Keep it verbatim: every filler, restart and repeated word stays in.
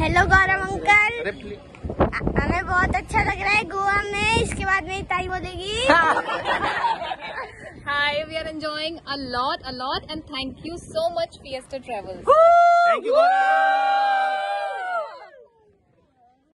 Hello गौरव uncle, हमें बहुत अच्छा लग रहा है गोवा में। इसके बाद मेरी ताई बोलेगी Hi, we are enjoying a lot, a lot, and thank you so much, Fiesta Travels. Thank you, Gaurav.